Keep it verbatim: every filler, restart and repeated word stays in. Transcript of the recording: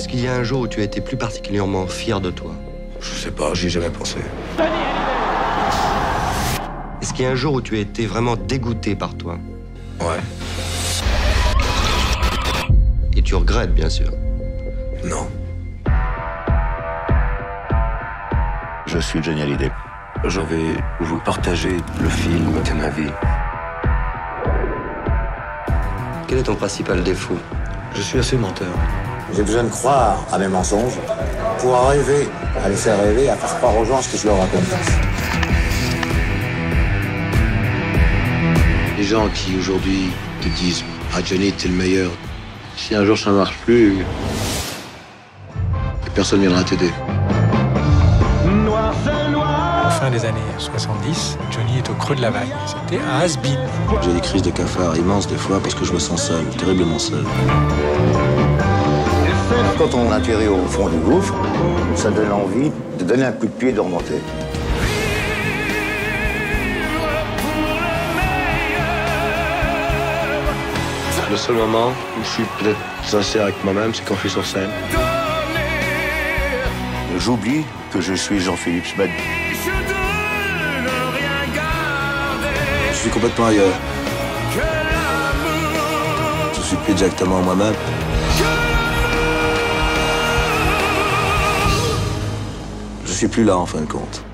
Est-ce qu'il y a un jour où tu as été plus particulièrement fier de toi? Je sais pas, j'y ai jamais pensé. Est-ce qu'il y a un jour où tu as été vraiment dégoûté par toi? Ouais. Et tu regrettes, bien sûr. Non. Je suis Johnny Hallyday. Je vais vous partager le film de ma vie. Quel est ton principal défaut? Je suis assez menteur. J'ai besoin de croire à mes mensonges pour arriver à les faire rêver, à faire croire aux gens ce que je leur raconte. Les gens qui aujourd'hui te disent « Ah Johnny, t'es le meilleur », si un jour ça ne marche plus, personne ne viendra t'aider. À la fin des années soixante-dix, Johnny est au creux de la vague. C'était un has-been. J'ai des crises de cafard immenses des fois parce que je me sens seul, terriblement seul. Quand on atterrit au fond du gouffre, ça donne envie de donner un coup de pied et de remonter. Le seul moment où je suis peut-être sincère avec moi-même, c'est quand je suis sur scène. J'oublie que je suis Jean-Philippe Schmid. Je suis complètement ailleurs. Je suis plus exactement moi-même. Je suis plus là en fin de compte.